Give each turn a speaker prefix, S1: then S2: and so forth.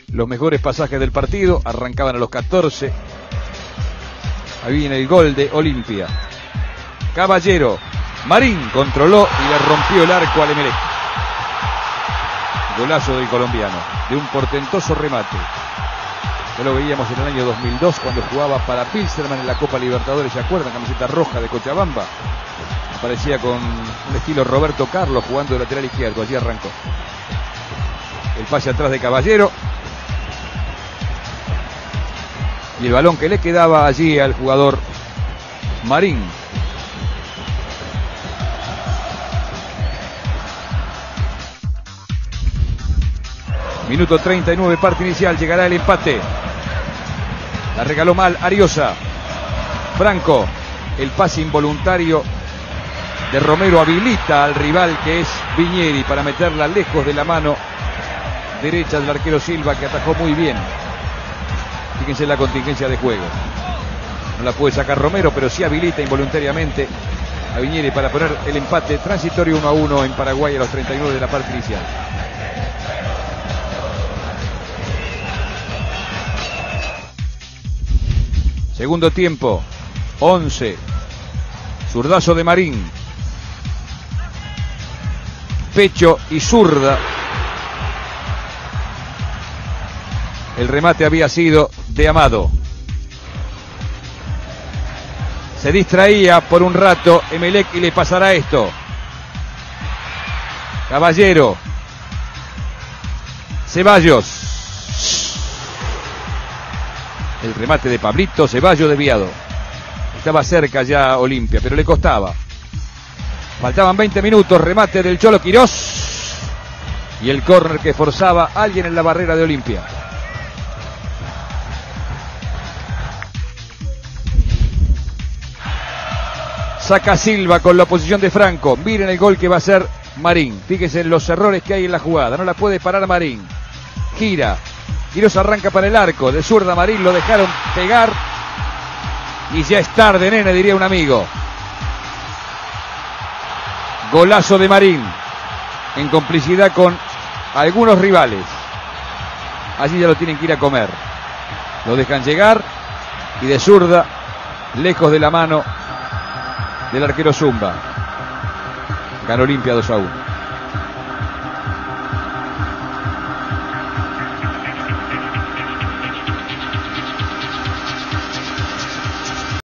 S1: los mejores pasajes del partido. Arrancaban a los 14. Ahí viene el gol de Olimpia. Caballero. Marín controló y le rompió el arco al Emelec. Golazo del colombiano, de un portentoso remate. Ya lo veíamos en el año 2002 cuando jugaba para Pilserman en la Copa Libertadores. ¿Se acuerdan? Camiseta roja de Cochabamba. Aparecía con un estilo Roberto Carlos jugando de lateral izquierdo. Allí arrancó. El pase atrás de Caballero. Y el balón que le quedaba allí al jugador Marín. Minuto 39, parte inicial, llegará el empate. La regaló mal Ariosa. Franco, el pase involuntario de Romero habilita al rival que es Viñeri para meterla lejos de la mano derecha del arquero Silva, que atajó muy bien. Fíjense la contingencia de juego. No la puede sacar Romero, pero sí habilita involuntariamente a Viñeri para poner el empate transitorio 1-1 en Paraguay a los 39 de la parte inicial. Segundo tiempo, 11. Zurdazo de Marín. Pecho y zurda. El remate había sido de Amado. Se distraía por un rato Emelec y le pasará esto. Caballero. Ceballos. El remate de Pablito Ceballos desviado. Estaba cerca ya Olimpia, pero le costaba. Faltaban 20 minutos, remate del Cholo Quirós. Y el córner que forzaba a alguien en la barrera de Olimpia. Saca Silva con la oposición de Franco. Miren el gol que va a hacer Marín. Fíjense en los errores que hay en la jugada. No la puede parar Marín. Gira. Quirós arranca para el arco. De zurda Marín lo dejaron pegar. Y ya es tarde, nene, diría un amigo. Golazo de Marín. En complicidad con algunos rivales. Allí ya lo tienen que ir a comer. Lo dejan llegar. Y de zurda, lejos de la mano del arquero Zumba. Ganó Olimpia 2-1.